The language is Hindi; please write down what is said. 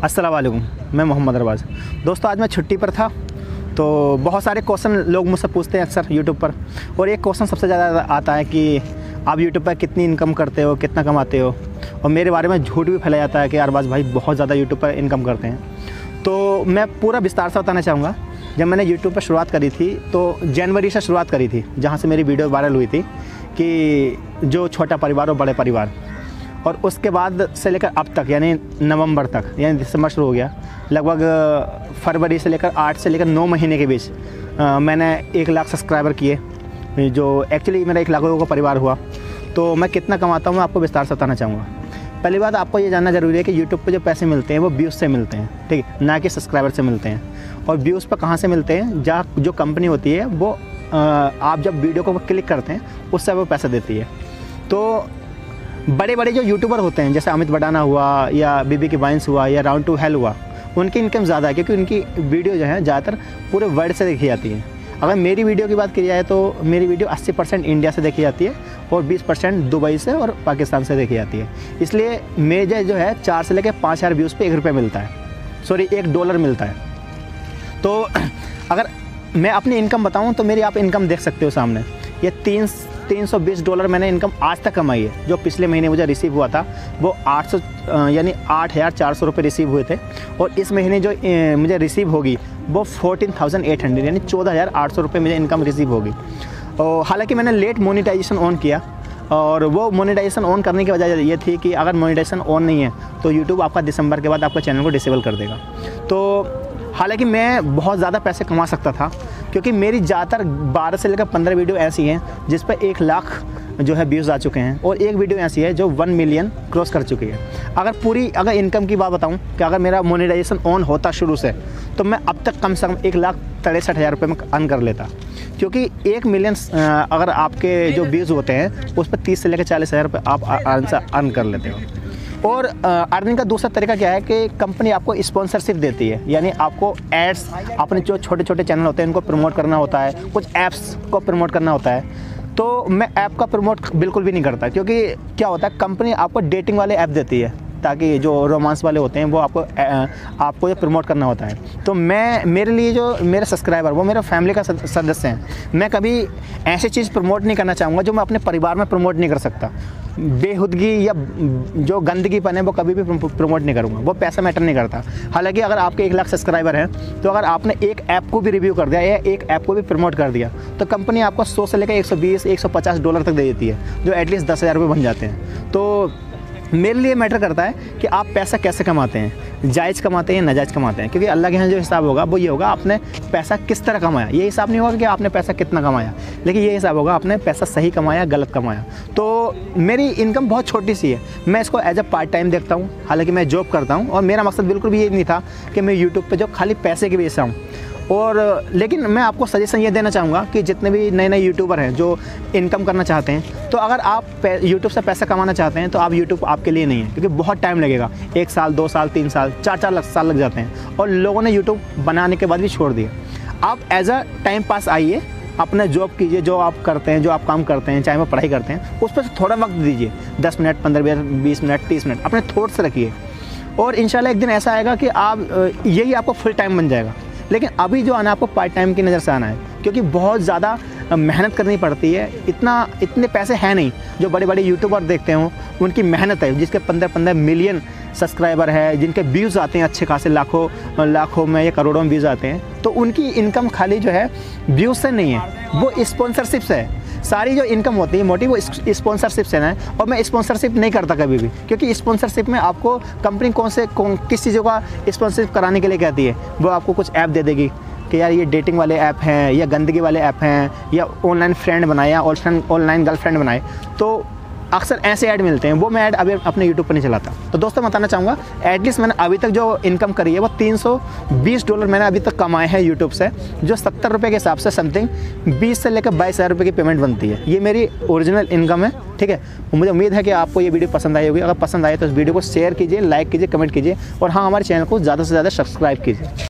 अस्सलाम वालेकुम, मैं मोहम्मद अरबाज़। दोस्तों, आज मैं छुट्टी पर था तो बहुत सारे क्वेश्चन लोग मुझसे पूछते हैं अक्सर यूट्यूब पर, और एक क्वेश्चन सबसे ज़्यादा आता है कि आप यूट्यूब पर कितनी इनकम करते हो, कितना कमाते हो। और मेरे बारे में झूठ भी फैलाया जाता है कि अरबाज़ भाई बहुत ज़्यादा यूट्यूब पर इनकम करते हैं। तो मैं पूरा विस्तार से बताना चाहूँगा। जब मैंने यूट्यूब पर शुरुआत करी थी तो जनवरी से शुरुआत करी थी, जहाँ से मेरी वीडियो वायरल हुई थी कि जो छोटा परिवार और बड़े परिवार। और उसके बाद से लेकर अब तक यानी नवंबर तक, यानी दिसंबर शुरू हो गया, लगभग फरवरी से लेकर 8 से लेकर 9 महीने के बीच मैंने 1 लाख सब्सक्राइबर किए, जो एक्चुअली मेरा 1 लाख लोगों का परिवार हुआ। तो मैं कितना कमाता हूँ मैं आपको विस्तार से बताना चाहूँगा। पहली बात आपको ये जानना ज़रूरी है कि यूट्यूब पे जो पैसे मिलते हैं वो व्यूज़ से मिलते हैं, ठीक है, ना कि सब्सक्राइबर से मिलते हैं। और व्यूज़ पर कहाँ से मिलते हैं? जहाँ जो कंपनी होती है वो आप जब वीडियो को क्लिक करते हैं उससे वो पैसा देती है। तो बड़े बड़े जो यूट्यूबर होते हैं, जैसे अमित बडाना हुआ या बीबी की वाइन्स हुआ या राउंड टू हेल हुआ, उनकी इनकम ज़्यादा है क्योंकि उनकी वीडियो जो है ज़्यादातर पूरे वर्ल्ड से देखी जाती है। अगर मेरी वीडियो की बात की जाए तो मेरी वीडियो 80% इंडिया से देखी जाती है और 20% दुबई से और पाकिस्तान से देखी जाती है। इसलिए मेरे जो है 4 से लेकर 5,000 व्यूज़ पे 1 रुपये मिलता है, सॉरी $1 मिलता है। तो अगर मैं अपनी इनकम बताऊं तो मेरी आप इनकम देख सकते हो सामने। ये $320 मैंने इनकम आज तक कमाई है। जो पिछले महीने मुझे रिसीव हुआ था वो 800 यानी 8,400 रुपये रिसीव हुए थे, और इस महीने जो मुझे रिसीव होगी वो 14,800 यानी 14,800 रुपये मुझे इनकम रिसीव होगी। और हालांकि मैंने लेट मोनेटाइजेशन ऑन किया, और वो मोनेटाइजेशन ऑन करने की वजह ये थी कि अगर मोनेटाइजेशन ऑन नहीं है तो यूट्यूब आपका दिसंबर के बाद आपका चैनल को डिसेबल कर देगा। तो हालांकि मैं बहुत ज़्यादा पैसे कमा सकता था क्योंकि मेरी ज़्यादातर 12 से लेकर 15 वीडियो ऐसी हैं जिस पर 1 लाख जो है व्यूज़ आ चुके हैं, और एक वीडियो ऐसी है जो 1 मिलियन क्रॉस कर चुकी है। अगर इनकम की बात बताऊं कि अगर मेरा मोनेटाइजेशन ऑन होता शुरू से तो मैं अब तक कम से कम 1,63,000 रुपये में अर्न कर लेता, क्योंकि 1 मिलियन अगर आपके जो व्यूज़ होते हैं उस पर 30 से लेकर 40,000 रुपये आप अर्न कर लेते हो। और अर्निंग का दूसरा तरीका क्या है कि कंपनी आपको स्पॉन्सरशिप देती है, यानी आपको एड्स अपने जो छोटे छोटे चैनल होते हैं उनको प्रमोट करना होता है, कुछ ऐप्स को प्रमोट करना होता है। तो मैं ऐप का प्रमोट बिल्कुल भी नहीं करता, क्योंकि क्या होता है कंपनी आपको डेटिंग वाले ऐप देती है ताकि जो रोमांस वाले होते हैं वो आपको ये प्रमोट करना होता है। तो मेरे लिए जो मेरे सब्सक्राइबर वो मेरे फैमिली का सदस्य हैं, मैं कभी ऐसी चीज़ प्रमोट नहीं करना चाहूँगा जो मैं अपने परिवार में प्रमोट नहीं कर सकता। बेहुदगी या जो गंदगीपन है वो कभी भी प्रमोट नहीं करूँगा, वो पैसा मैटर नहीं करता। हालांकि अगर आपके 1 लाख सब्सक्राइबर हैं तो अगर आपने एक ऐप को भी रिव्यू कर दिया या एक ऐप को भी प्रमोट कर दिया तो कंपनी आपको 100 से लेकर $120-150 तक दे देती है, जो एटलीस्ट 10,000 रुपये बन जाते हैं। तो मेरे लिए मैटर करता है कि आप पैसा कैसे कमाते हैं, जायज़ कमाते हैं या नाजायज़ कमाते हैं, क्योंकि अल्लाह के यहाँ जो हिसाब होगा वो ये होगा आपने पैसा किस तरह कमाया। ये हिसाब नहीं होगा कि आपने पैसा कितना कमाया, लेकिन ये हिसाब होगा आपने पैसा सही कमाया गलत कमाया। तो मेरी इनकम बहुत छोटी सी है, मैं इसको एज अ पार्ट टाइम देखता हूँ। हालांकि मैं जॉब करता हूँ और मेरा मकसद बिल्कुल भी ये नहीं था कि मैं यूट्यूब पर जो खाली पैसे की वजह से आऊँ। और लेकिन मैं आपको सजेशन ये देना चाहूँगा कि जितने भी नए नए यूट्यूबर हैं जो इनकम करना चाहते हैं, तो अगर आप यूट्यूब से पैसा कमाना चाहते हैं तो आप यूट्यूब आपके लिए नहीं है, क्योंकि बहुत टाइम लगेगा। 1 साल 2 साल 3 साल 4 साल लग जाते हैं, और लोगों ने यूट्यूब बनाने के बाद भी छोड़ दिया। आप एज अ टाइम पास आइए, अपना जॉब कीजिए, जो आप करते हैं, जो आप काम करते हैं, चाहे वो पढ़ाई करते हैं, उस पर थोड़ा वक्त दीजिए, 10 मिनट 15 20 मिनट 30 मिनट अपने थॉट्स रखिए, और इंशाल्लाह एक दिन ऐसा आएगा कि आप यही आपको फुल टाइम बन जाएगा। लेकिन अभी जो आना आपको पार्ट टाइम की नज़र से आना है, क्योंकि बहुत ज़्यादा मेहनत करनी पड़ती है। इतने पैसे हैं नहीं जो बड़े बड़े यूट्यूबर देखते हो, उनकी मेहनत है, जिसके 15 मिलियन सब्सक्राइबर है, जिनके व्यूज़ आते हैं अच्छे खासे लाखों में या करोड़ों में व्यूज़ आते हैं। तो उनकी इनकम खाली जो है व्यूज़ से नहीं है, वो स्पॉन्सरशिप से है। सारी जो इनकम होती है मोटी वो स्पॉन्सरशिप से ना है, और मैं स्पॉन्सरशिप नहीं करता कभी भी, क्योंकि स्पॉन्सरशिप में आपको कंपनी किस चीज़ों का स्पॉन्सरशिप कराने के लिए कहती है। वो आपको कुछ ऐप दे देगी कि यार ये डेटिंग वाले ऐप हैं या गंदगी वाले ऐप हैं या ऑनलाइन फ्रेंड बनाए या ऑनलाइन गर्लफ्रेंड बनाए, तो अक्सर ऐसे ऐड मिलते हैं। वो मैं ऐड अभी अपने यूट्यूब पर नहीं चलाता। तो दोस्तों बताना चाहूँगा, एटलीस्ट मैंने अभी तक जो इनकम करी है वो $320 मैंने अभी तक कमाए हैं यूट्यूब से, जो 70 रुपये के हिसाब से समथिंग 20 से लेकर 22,000 रुपये की पेमेंट बनती है। ये मेरी ओरिजिनल इनकम है, ठीक है। मुझे उम्मीद है कि आपको ये वीडियो पसंद आई होगी। अगर पसंद आए तो इस वीडियो को शेयर कीजिए, लाइक कीजिए, कमेंट कीजिए, और हाँ, हमारे चैनल को ज़्यादा से ज़्यादा सब्सक्राइब कीजिए।